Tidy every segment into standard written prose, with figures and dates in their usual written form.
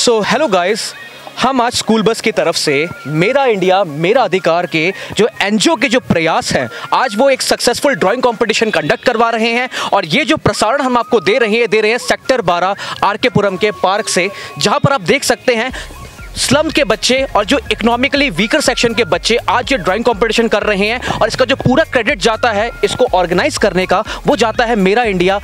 So hello guys, हम आज school bus की तरफ से मेरा इंडिया मेरा अधिकार के जो NGO के जो प्रयास हैं, आज वो एक सक्सेसफुल ड्राइंग कंपटीशन कंडक्ट करवा रहे हैं। और ये जो प्रसारण हम आपको दे रहे हैं सेक्टर 12 RK पुरम के पार्क से, जहां पर आप देख सकते हैं स्लम के बच्चे और जो इकोनॉमिकली वीकर सेक्शन के बच्चे आज ये ड्राइंग कंपटीशन कर रहे हैं। और इसका जो पूरा क्रेडिट जाता है इसको ऑर्गेनाइज करने का, वो जाता है मेरा इंडिया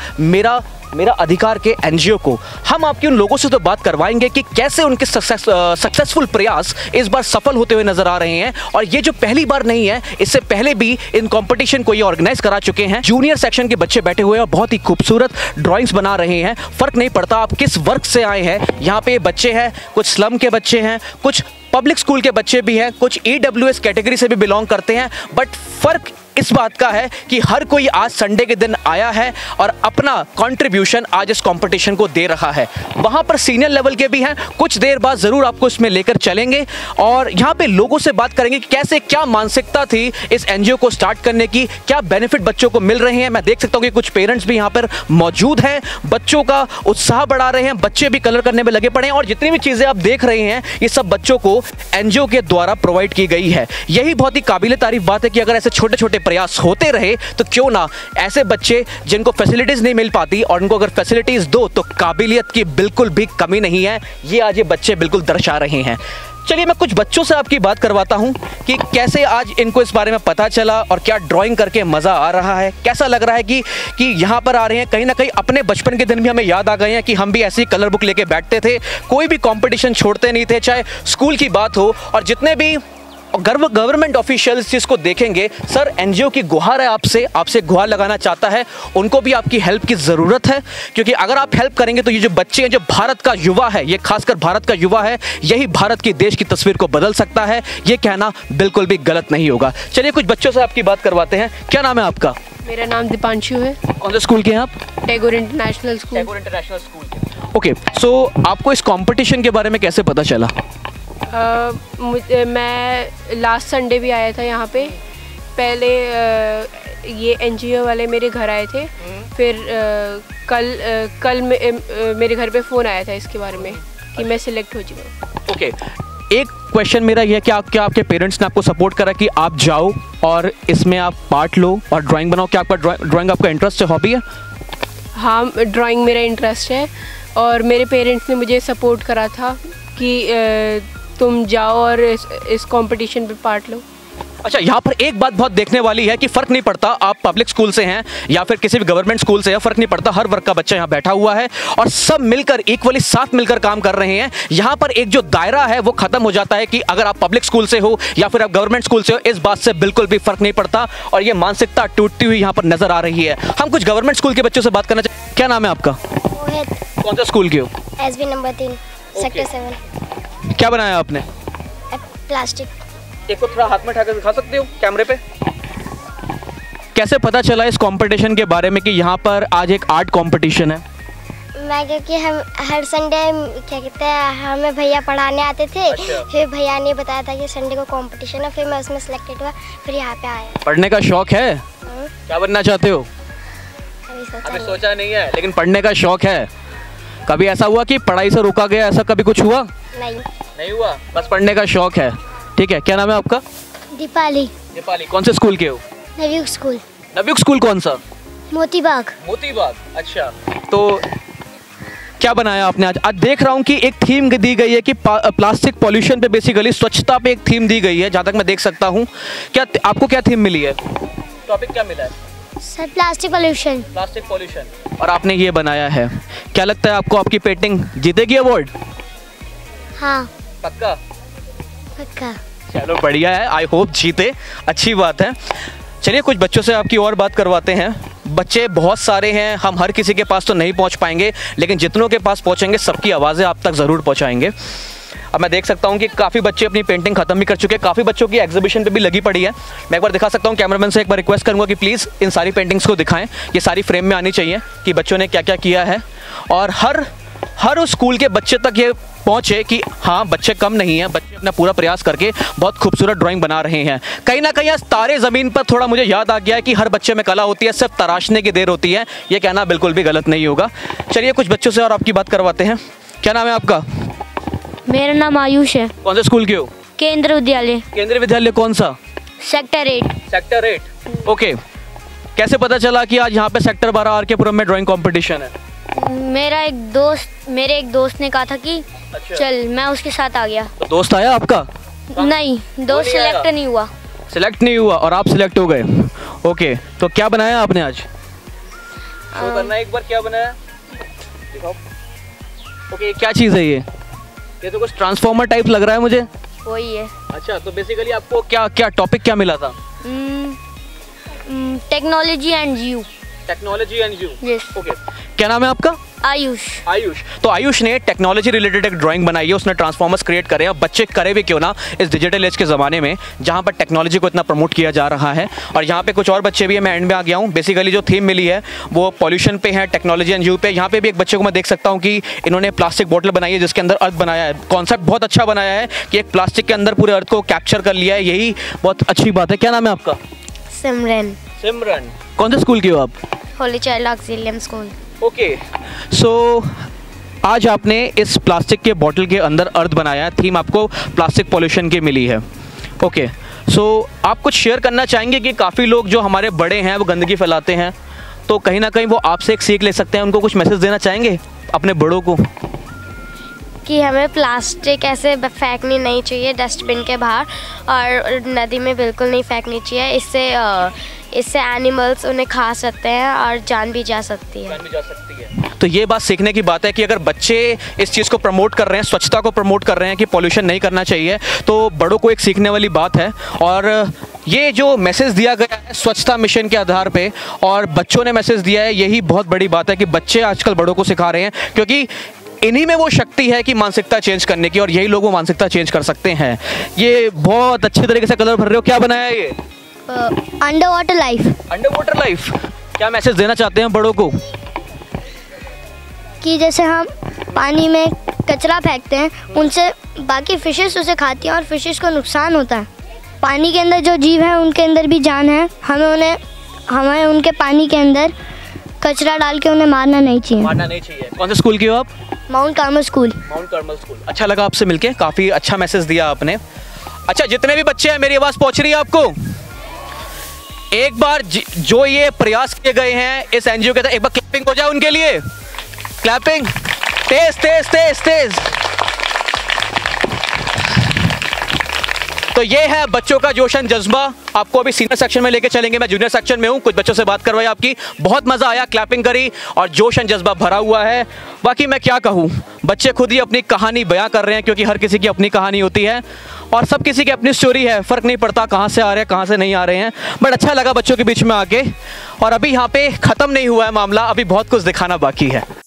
मेरा अधिकार के NGO को। हम आपके उन लोगों से तो बात करवाएंगे कि कैसे उनके सक्सेसफुल प्रयास इस बार सफल होते हुए नजर आ रहे हैं। और ये जो पहली बार नहीं है, इससे पहले भी इन कंपटीशन को ये ऑर्गेनाइज करा चुके हैं। जूनियर सेक्शन के बच्चे बैठे हुए हैं और बहुत ही खूबसूरत ड्राइंग्स बना रहे हैं। फर्क नहीं पड़ता आप किस वर्ग से आए हैं, यहाँ पे बच्चे हैं, कुछ स्लम के बच्चे हैं, कुछ पब्लिक स्कूल के बच्चे भी हैं, कुछ EWS कैटेगरी से भी बिलोंग करते हैं। बट फर्क इस बात का है कि हर कोई आज संडे के दिन आया है और अपना कंट्रीब्यूशन आज इस कंपटीशन को दे रहा है। वहां पर सीनियर लेवल के भी हैं, कुछ देर बाद जरूर आपको इसमें लेकर चलेंगे और यहाँ पे लोगों से बात करेंगे कि कैसे क्या मानसिकता थी इस NGO को स्टार्ट करने की, क्या बेनिफिट बच्चों को मिल रहे हैं। मैं देख सकता हूँ कि कुछ पेरेंट्स भी यहाँ पर मौजूद हैं, बच्चों का उत्साह बढ़ा रहे हैं, बच्चे भी कलर करने में लगे पड़े हैं। और जितनी भी चीज़ें आप देख रहे हैं ये सब बच्चों को NGO के द्वारा प्रोवाइड की गई है। यही बहुत ही काबिल तारीफ बात है कि अगर ऐसे छोटे छोटे प्रयास होते रहे तो क्यों ना ऐसे बच्चे जिनको फैसिलिटीज नहीं मिल पाती और उनको अगर फैसिलिटीज दो तो काबिलियत की बिल्कुल भी कमी नहीं है, ये आज ये बच्चे बिल्कुल दर्शा रहे हैं। चलिए मैं कुछ बच्चों से आपकी बात करवाता हूं कि कैसे आज इनको इस बारे में पता चला और क्या ड्राइंग करके मज़ा आ रहा है, कैसा लग रहा है कि यहाँ पर आ रहे हैं। कहीं ना कहीं अपने बचपन के दिन भी हमें याद आ गए हैं कि हम भी ऐसी कलर बुक लेके बैठते थे, कोई भी कंपटीशन छोड़ते नहीं थे, चाहे स्कूल की बात हो। और जितने भी गवर्नमेंट ऑफिशियल्स जिसको देखेंगे, सर NGO की गुहार है आपसे गुहार लगाना चाहता है, उनको भी आपकी हेल्प की ज़रूरत है। क्योंकि अगर आप हेल्प करेंगे तो ये जो बच्चे हैं, जो भारत का युवा है, ये खासकर भारत का युवा है, यही भारत की देश की तस्वीर को बदल सकता है। ये कहना बिल्कुल भी गलत नहीं होगा। चलिए कुछ बच्चों से आपकी बात करवाते हैं। क्या नाम है आपका? मेरा नाम दीपांशु है। कौन से स्कूल के हैं आप? Tagore international school. Okay, so आपको इस कॉम्पिटिशन के बारे में कैसे पता चला? मैं लास्ट संडे भी आया था यहाँ पे। पहले ये NGO वाले मेरे घर आए थे, फिर कल मेरे घर पे फ़ोन आया था इसके बारे में कि मैं सिलेक्ट हो चुका। ओके, एक क्वेश्चन मेरा ये है कि क्या आपके पेरेंट्स ने आपको सपोर्ट करा कि आप जाओ और इसमें आप पार्ट लो और ड्राइंग बनाओ? क्या आपका ड्राइंग आपका इंटरेस्ट है, हॉबी है? हाँ, ड्राइंग मेरा इंटरेस्ट है और मेरे पेरेंट्स ने मुझे सपोर्ट करा था कि तुम जाओ और इस कंपटीशन पे पार्ट लो। अच्छा, यहाँ पर एक बात बहुत देखने वाली है कि फ़र्क नहीं पड़ता आप पब्लिक स्कूल से हैं या फिर किसी भी गवर्नमेंट स्कूल से हैं, फ़र्क नहीं पड़ता, हर वर्ग का बच्चा यहाँ बैठा हुआ है और सब मिलकर इक्वली साथ मिलकर काम कर रहे हैं। यहाँ पर एक जो दायरा है वो ख़त्म हो जाता है कि अगर आप पब्लिक स्कूल से हो या फिर आप गवर्नमेंट स्कूल से हो, इस बात से बिल्कुल भी फ़र्क नहीं पड़ता। और ये मानसिकता टूटती हुई यहाँ पर नज़र आ रही है। हम कुछ गवर्नमेंट स्कूल के बच्चों से बात करना चाहिए। क्या नाम है आपका? कौन सा स्कूल के हो? SB number 3 sector 7। क्या बनाया आपने? प्लास्टिक। एक को थोड़ा हाथ में उठाकर दिखा सकते हो कैमरे पे? कैसे पता चला इस कंपटीशन के बारे में कि यहाँ पर आज एक आर्ट कंपटीशन है? मैं क्योंकि हम हर संडे क्या कहते हैं, हमें भैया पढ़ाने आते थे। अच्छा। फिर भैया ने बताया था कि संडे को कंपटीशन है, फिर मैं उसमें सिलेक्टेड हुआ, फिर यहाँ पे आया। पढ़ने का शौक है? क्या बनना चाहते हो? अभी सोचा नहीं है, लेकिन पढ़ने का शौक है। कभी ऐसा हुआ कि पढ़ाई से रोका गया, ऐसा कभी कुछ हुआ? नहीं हुआ, बस पढ़ने का शौक है। ठीक है, क्या नाम है आपका? दीपाली। कौन से स्कूल के हो? नवयुग स्कूल कौन सा? मोती बाग। अच्छा, तो क्या बनाया आपने आज? आज देख रहा हूँ कि एक थीम दी गई है कि प्लास्टिक पॉल्यूशन पे, बेसिकली स्वच्छता पे एक थीम दी गई है, जहाँ तक मैं देख सकता हूँ। क्या आपको क्या थीम मिली है? टॉपिक क्या मिला है? Sir, plastic pollution. और आपने ये बनाया है, क्या लगता है आपको आपकी पेंटिंग जीतेगी अवार्ड? हाँ, पक्का? पक्का। चलो बढ़िया है, आई होप जीते, अच्छी बात है। चलिए कुछ बच्चों से आपकी और बात करवाते हैं। बच्चे बहुत सारे हैं, हम हर किसी के पास तो नहीं पहुंच पाएंगे, लेकिन जितनों के पास पहुंचेंगे सबकी आवाज़ें आप तक ज़रूर पहुंचाएंगे। अब मैं देख सकता हूं कि काफ़ी बच्चे अपनी पेंटिंग ख़त्म भी कर चुके हैं, काफ़ी बच्चों की एग्जीबिशन पे भी लगी पड़ी है। मैं एक बार दिखा सकता हूं, कैमरामैन से एक बार रिक्वेस्ट करूंगा कि प्लीज़ इन सारी पेंटिंग्स को दिखाएं, ये सारी फ्रेम में आनी चाहिए कि बच्चों ने क्या क्या किया है। और हर उस स्कूल के बच्चे तक ये पहुंचे कि हाँ, बच्चे कम नहीं हैं, बच्चे अपना पूरा प्रयास करके बहुत खूबसूरत ड्राइंग बना रहे हैं। कहीं ना कहीं आज तारे ज़मीन पर थोड़ा मुझे याद आ गया है कि हर बच्चे में कला होती है, सिर्फ तराशने की देर होती है। ये कहना बिल्कुल भी गलत नहीं होगा। चलिए कुछ बच्चों से और आपकी बात करवाते हैं। क्या नाम है आपका? मेरा नाम आयुष है। कौन से स्कूल के हो? केंद्र विद्यालय। केंद्रीय विद्यालय कौन सा? सेक्टर 8। सेक्टर 8। ओके, कैसे पता चला कि आज यहाँ पे सेक्टर 12 आर के पुरम में ड्राइंग कंपटीशन है? मेरे एक दोस्त ने कहा था कि अच्छा। चल, मैं उसके साथ आ गया। तो दोस्त आया आपका? नहीं, दोस्त सिलेक्ट नहीं हुआ। सिलेक्ट नहीं हुआ और आप सिलेक्ट हो गए। ओके, तो क्या बनाया आपने आज? शो करना है एक बार, क्या बनाया दिखाओ। ओके, क्या चीज़ है ये तो कुछ ट्रांसफॉर्मर टाइप लग रहा है मुझे। वही है। अच्छा, तो बेसिकली आपको क्या टॉपिक क्या मिला था? Technology and you. Technology and you. Yes. Okay, क्या नाम है आपका? आयुष। तो आयुष ने टेक्नोलॉजी रिलेटेड एक ड्राइंग बनाई है, उसने ट्रांसफॉर्मर्स क्रिएट करे हैं। बच्चे करे भी क्यों ना इस डिजिटल एज के ज़माने में जहाँ पर टेक्नोलॉजी को इतना प्रमोट किया जा रहा है। और यहाँ पे कुछ और बच्चे भी हैं, मैं एंड में आ गया हूँ। बेसिकली जो थीम मिली है वो पॉल्यूशन पे है, टेक्नोलॉजी एंड यू पे। यहाँ पे भी एक बच्चे को मैं देख सकता हूँ कि इन्होंने प्लास्टिक बॉटल बनाई है जिसके अंदर अर्थ बनाया है। कॉन्सेप्ट बहुत अच्छा बनाया है कि एक प्लास्टिक के अंदर पूरे अर्थ को कैप्चर कर लिया है, यही बहुत अच्छी बात है। क्या नाम है आपका? सिमरन। सिमरन, कौन से स्कूल की हो आप? Holy Child Auxilium School. Okay, so आज आपने इस प्लास्टिक के बॉटल के अंदर अर्थ बनाया है, थीम आपको प्लास्टिक पॉल्यूशन की मिली है। ओके, सो आप कुछ शेयर करना चाहेंगे कि काफ़ी लोग जो हमारे बड़े हैं वो गंदगी फैलाते हैं, तो कहीं ना कहीं वो आपसे एक सीख ले सकते हैं, उनको कुछ मैसेज देना चाहेंगे अपने बड़ों को? कि हमें प्लास्टिक ऐसे फेंकनी नहीं चाहिए डस्टबिन के बाहर, और नदी में बिल्कुल नहीं फेंकनी चाहिए। इससे एनिमल्स उन्हें खा सकते हैं और जान भी जा सकती है। तो ये बात सीखने की बात है कि अगर बच्चे इस चीज़ को प्रमोट कर रहे हैं, स्वच्छता को प्रमोट कर रहे हैं कि पॉल्यूशन नहीं करना चाहिए, तो बड़ों को एक सीखने वाली बात है। और ये जो मैसेज दिया गया है स्वच्छता मिशन के आधार पे और बच्चों ने मैसेज दिया है, यही बहुत बड़ी बात है कि बच्चे आजकल बड़ों को सिखा रहे हैं, क्योंकि इन्हीं में वो शक्ति है कि मानसिकता चेंज करने की, और यही लोग वो मानसिकता चेंज कर सकते हैं। ये बहुत अच्छे तरीके से कलर भर रहे हो, क्या बनाया है ये? Under water life. Under water life. क्या मैसेज देना चाहते हैं बड़ों को? कि जैसे हम पानी में कचरा फेंकते हैं, उनसे बाकी फिशेस उसे खाती हैं और फिशेस को नुकसान होता है। पानी के अंदर जो जीव हैं उनके अंदर भी जान है, हमें उनके पानी के अंदर कचरा डाल के उन्हें मारना नहीं चाहिए। कौन से स्कूल की हो आप? Mount Carmel School. अच्छा लगा आपसे मिलके, काफ़ी अच्छा मैसेज दिया आपने। अच्छा, जितने भी बच्चे हैं, मेरी आवाज़ पहुंच रही है आपको? एक बार जो ये प्रयास किए गए हैं इस एनजीओ के तहत, एक बार क्लैपिंग हो जाए उनके लिए। क्लैपिंग, तेज तेज तेज तेज। तो ये है बच्चों का जोशन जज्बा। आपको अभी सीनियर सेक्शन में लेके चलेंगे, मैं जूनियर सेक्शन में हूँ। कुछ बच्चों से बात करवाई आपकी, बहुत मज़ा आया, क्लैपिंग करी और जोश एंड जज्बा भरा हुआ है। बाकी मैं क्या कहूँ, बच्चे खुद ही अपनी कहानी बयां कर रहे हैं, क्योंकि हर किसी की अपनी कहानी होती है और सब किसी की अपनी स्टोरी है। फ़र्क नहीं पड़ता कहाँ से आ रहे हैं, कहाँ से नहीं आ रहे हैं। बट अच्छा लगा बच्चों के बीच में आके। और अभी यहाँ पे ख़त्म नहीं हुआ है मामला, अभी बहुत कुछ दिखाना बाकी है।